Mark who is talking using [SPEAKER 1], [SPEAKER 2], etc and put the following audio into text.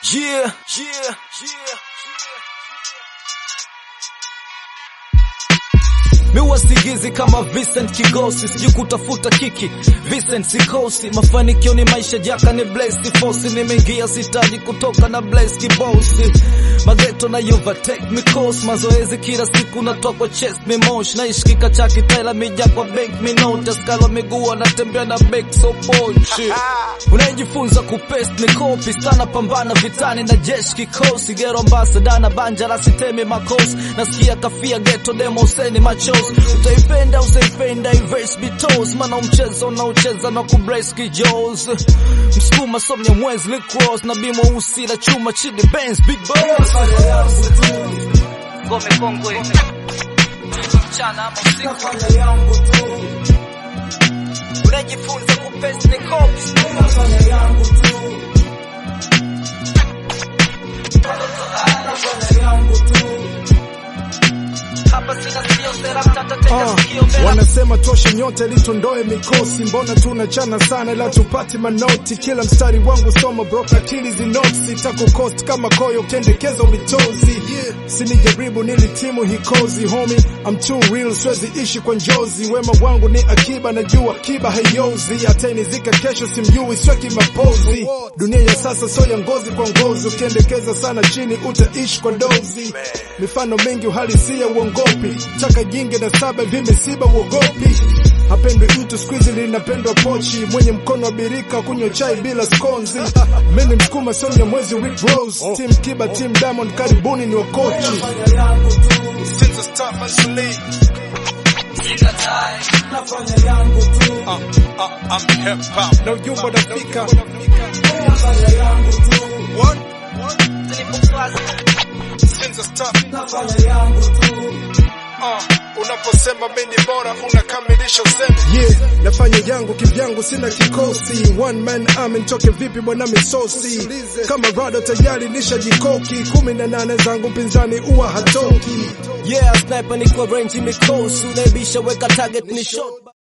[SPEAKER 1] Yeah. Miwa sigizi kama Vincent Kigosi, siju kutafuta kiki Vincent Sikosi. Mafanikio ni maisha jaka ni Blaze Force. Nimeingia sitaji kutoka na Blaze Kibosi. Mageto na overtake me course. Mazoezi kila siku natoa kwa chest me mosh. Naishi kikachaki taila mija kwa bank me note. Skalo miguu anatembea na back so ponchi. Unajifunza kupest ni copy. Stana pambana vitani na jeshi kikosi. Gero ambassador na banja la sitemi makosi. Nasikia kafia ghetto demo seni macho. Utaipenda usaipenda iverse bitos. Mana umchezo na ucheza na kubrace kijos. Mskuma somnya mwezi licross. Na bimo usila chuma chidi Benz big boss. Gome kongwe mchana ama usiku. Unajifunza kupesi ni kopi.
[SPEAKER 2] Wanasema tosha nyote litondoe mikosi. Mbona tunachana sana ila tupati manoti. Kila mstari wangu soma broke akili zinoksi. Tako cost kama koyo kendekezo mitozi. Sinijaribu nilitimu hikozi homie. I'm too real swezi ishi kwa njozi. Wema wangu ni akiba najua kiba hayozi. Ateni zika kesho simjui sweki mapozi. Dunia ya sasa so ya ngozi kwa ngozi. Ukendekeza sana chini utaishi kwa dozi. Mifano mingi uhalisia uongopi. Chaka jinge na saba vimesiba uogopi. Hapendwi mtu squeeze linapendwa pochi. Mwenye mkono wa birika kunywa chai bila skonzi. Mimi mskuma sonya mwezi Rick Rose. Team Kiba, Team Diamond karibuni ni wakochi.
[SPEAKER 3] Since start masuli
[SPEAKER 1] Nafanya yangu tu.
[SPEAKER 3] I'm hip hop.
[SPEAKER 2] Na ujumbe unafika.
[SPEAKER 1] Nafanya yangu tu.
[SPEAKER 3] What? Since start
[SPEAKER 1] Nafanya yangu tu.
[SPEAKER 3] Unaposema mimi bora unakamilisha usemi.
[SPEAKER 2] Yeah, nafanya yangu kivyangu sina kikosi. One man army nitoke vipi bwana misosi. Kama rado tayari nishajikoki. 18 zangu pinzani uwa hatoki.
[SPEAKER 1] Yeah, sniper niko range mikosi. Unaibisha weka target ni shot.